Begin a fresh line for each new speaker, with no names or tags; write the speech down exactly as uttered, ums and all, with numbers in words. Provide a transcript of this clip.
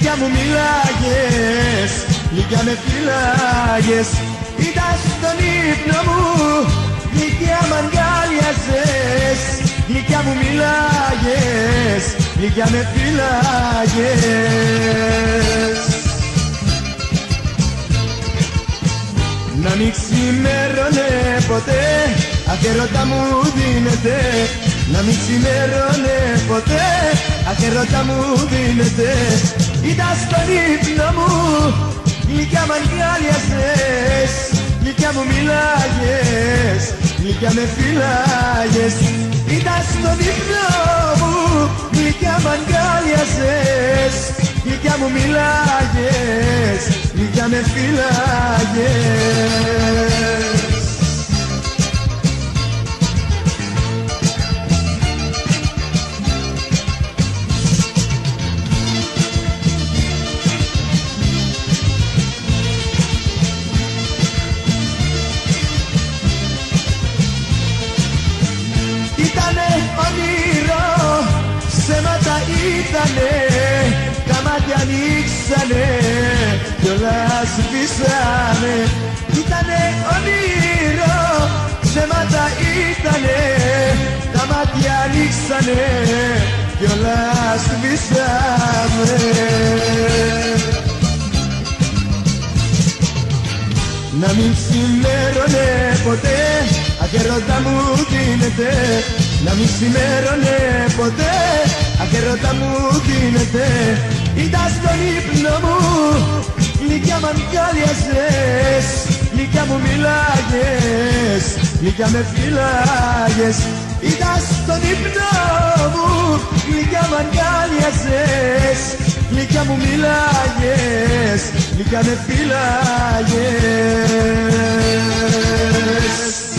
γλυκιά μου μιλάγες, γλυκιά με φυλάγες. Ήταν στον ύπνο μου, γλυκιά μ' αγκάλιαζες, γλυκιά μου μιλάγες, γλυκιά με φυλάγες. Να μην ξημέρωνε ποτέ, αχ έρωτα μου δίνεται. Να μην ξημέρωνε ποτέ, αχ έρωτα μου δίνεται. Ήταν στον ύπνο μου, γλυκιά μ' αγκάλιαζες, γλυκιά μου μιλάγες, γλυκιά με φυλάγες. Ήταν στον ύπνο μου, γλυκιά μ' αγκάλιαζες, γλυκιά μου μιλάγες, γλυκιά με φυλάγες. Ήτανε όνειρο, ψέματα ήτανε, τα μάτια ανοίξανε κι όλα σβήσανε. Ήτανε όνειρο, ψέματα ήτανε, τα μάτια ανοίξανε κι όλα σβήσανε. Να μην ξημέρωνε ποτέ, αχ έρωτα μου δίνεται. Να μην ξημέρωνε ποτέ, αχ έρωτα μου δίνεται. Ήταν στον ύπνο μου, γλυκιά μ' αγκάλιαζες, γλυκιά μου μιλάγες, γλυκιά με φυλάγες. Ήταν στον ύπνο μου, γλυκιά μ' αγκάλιαζες, γλυκιά μου μιλάγες, γλυκιά με φυλάγες.